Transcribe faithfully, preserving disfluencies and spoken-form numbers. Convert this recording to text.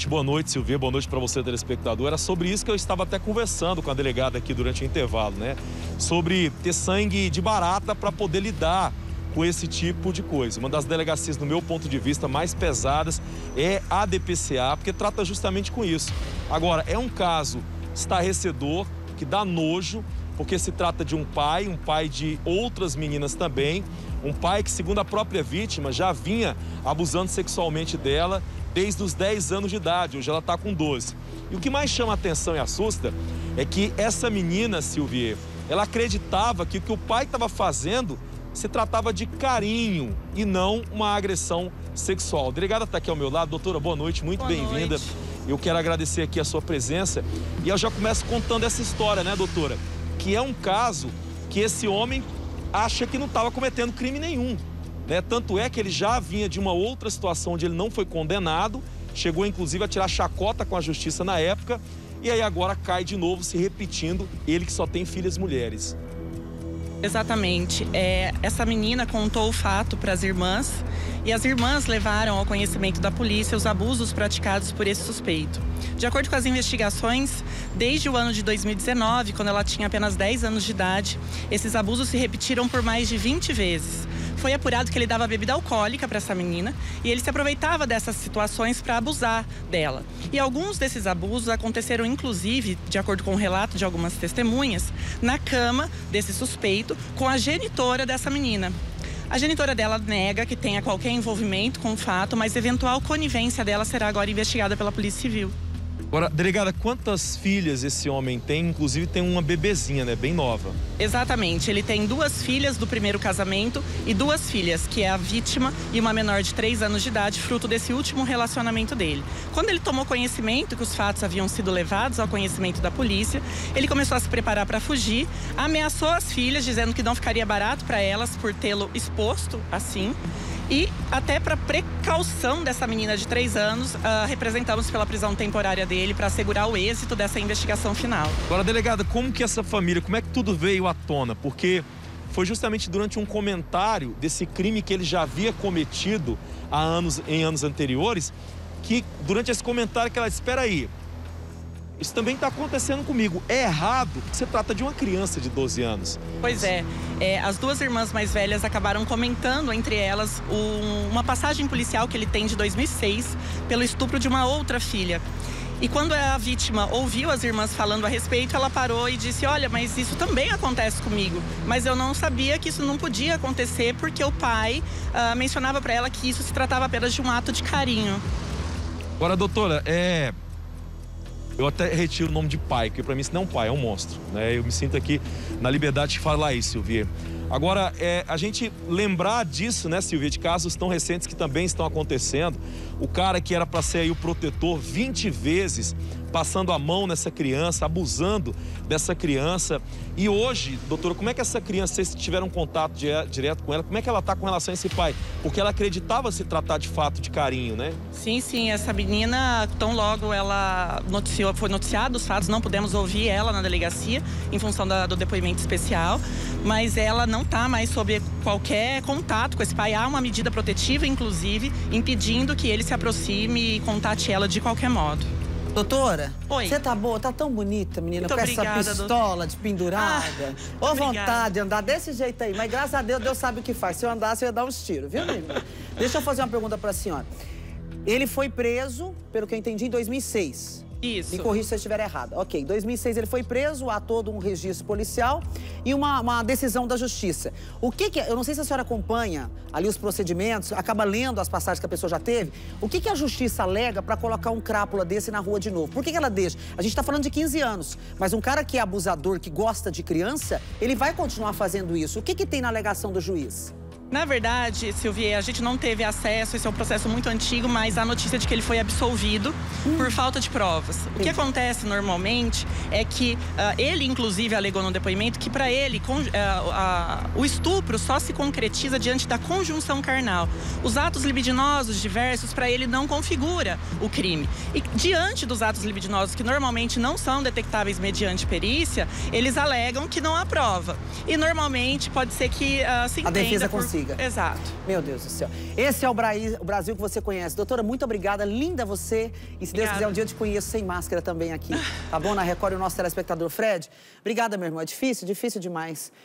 boa noite, Silvia, boa noite para você, telespectador. Era sobre isso que eu estava até conversando com a delegada aqui durante o intervalo, né? Sobre ter sangue de barata para poder lidar com esse tipo de coisa. Uma das delegacias, no meu ponto de vista, mais pesadas é a D P C A, porque trata justamente com isso. Agora, é um caso estarrecedor, que dá nojo, porque se trata de um pai, um pai de outras meninas também, um pai que, segundo a própria vítima, já vinha abusando sexualmente dela desde os dez anos de idade, hoje ela está com doze. E o que mais chama a atenção e assusta é que essa menina, Silvia, ela acreditava que o que o pai estava fazendo se tratava de carinho e não uma agressão sexual. A delegada está aqui ao meu lado. Doutora, boa noite, muito bem-vinda. Eu quero agradecer aqui a sua presença e eu já começo contando essa história, né, doutora? Que é um caso que esse homem acha que não estava cometendo crime nenhum, né? Tanto é que ele já vinha de uma outra situação onde ele não foi condenado, chegou inclusive a tirar chacota com a justiça na época, e aí agora cai de novo se repetindo, ele que só tem filhas mulheres. Exatamente. É, essa menina contou o fato para as irmãs e as irmãs levaram ao conhecimento da polícia os abusos praticados por esse suspeito. De acordo com as investigações, desde o ano de dois mil e dezenove, quando ela tinha apenas dez anos de idade, esses abusos se repetiram por mais de vinte vezes. Foi apurado que ele dava bebida alcoólica para essa menina e ele se aproveitava dessas situações para abusar dela. E alguns desses abusos aconteceram, inclusive, de acordo com o relato de algumas testemunhas, na cama desse suspeito com a genitora dessa menina. A genitora dela nega que tenha qualquer envolvimento com o fato, mas eventual conivência dela será agora investigada pela Polícia Civil. Agora, delegada, quantas filhas esse homem tem? Inclusive tem uma bebezinha, né? Bem nova. Exatamente. Ele tem duas filhas do primeiro casamento e duas filhas, que é a vítima e uma menor de três anos de idade, fruto desse último relacionamento dele. Quando ele tomou conhecimento que os fatos haviam sido levados ao conhecimento da polícia, ele começou a se preparar para fugir, ameaçou as filhas, dizendo que não ficaria barato para elas por tê-lo exposto assim. E até para precaução dessa menina de três anos, uh, representamos pela prisão temporária dele para assegurar o êxito dessa investigação final. Agora, delegada, como que essa família, como é que tudo veio à tona? Porque foi justamente durante um comentário desse crime que ele já havia cometido há anos, em anos anteriores, que durante esse comentário que ela disse, espera aí, isso também está acontecendo comigo. É errado, porque se trata de uma criança de doze anos. Pois é, é as duas irmãs mais velhas acabaram comentando entre elas um, uma passagem policial que ele tem de dois mil e seis pelo estupro de uma outra filha. E quando a vítima ouviu as irmãs falando a respeito, ela parou e disse, olha, mas isso também acontece comigo. Mas eu não sabia que isso não podia acontecer porque o pai uh, mencionava para ela que isso se tratava apenas de um ato de carinho. Agora, doutora, é... eu até retiro o nome de pai, porque para mim isso não é um pai, é um monstro, né? Eu me sinto aqui na liberdade de falar isso, Silvia. Agora, é, a gente lembrar disso, né, Silvia, de casos tão recentes que também estão acontecendo. O cara que era para ser aí o protetor vinte vezes, passando a mão nessa criança, abusando dessa criança. E hoje, doutora, como é que essa criança, vocês tiveram contato direto com ela, como é que ela está com relação a esse pai? Porque ela acreditava se tratar de fato de carinho, né? Sim, sim, essa menina, tão logo ela noticiou, foi noticiado os fatos, não pudemos ouvir ela na delegacia, em função da, do depoimento especial, mas ela não está mais sob qualquer contato com esse pai. Há uma medida protetiva, inclusive, impedindo que ele se aproxime e contate ela de qualquer modo. Doutora, oi. Você tá boa, tá tão bonita, menina, muito com obrigada, essa pistola despendurada. Ah, Ô, vontade de andar desse jeito aí, mas graças a Deus, Deus sabe o que faz. Se eu andasse, eu ia dar uns tiros, viu, menina? Deixa eu fazer uma pergunta pra senhora. Ele foi preso, pelo que eu entendi, em dois mil e seis. Isso. Me corrija se eu estiver errado. Ok, em dois mil e seis ele foi preso, há todo um registro policial e uma, uma decisão da justiça. O que que... Eu não sei se a senhora acompanha ali os procedimentos, acaba lendo as passagens que a pessoa já teve. O que que a justiça alega para colocar um crápula desse na rua de novo? Por que que ela deixa? A gente está falando de quinze anos, mas um cara que é abusador, que gosta de criança, ele vai continuar fazendo isso. O que que tem na alegação do juiz? Na verdade, Silvia, a gente não teve acesso, esse é um processo muito antigo, mas a notícia de que ele foi absolvido hum. por falta de provas. O que acontece normalmente é que uh, ele, inclusive, alegou no depoimento que para ele con, uh, uh, o estupro só se concretiza diante da conjunção carnal. Os atos libidinosos diversos, para ele, não configura o crime. E diante dos atos libidinosos, que normalmente não são detectáveis mediante perícia, eles alegam que não há prova. E normalmente pode ser que uh, se entenda... A defesa por... consiga. consiga. Exato. Meu Deus do céu. Esse é o, Bra o Brasil que você conhece. Doutora, muito obrigada. Linda você. E se Deus Obrigada. quiser, um dia eu te conheço sem máscara também aqui. Tá bom? Na Record, o nosso telespectador Fred. Obrigada, meu irmão. É difícil? Difícil demais.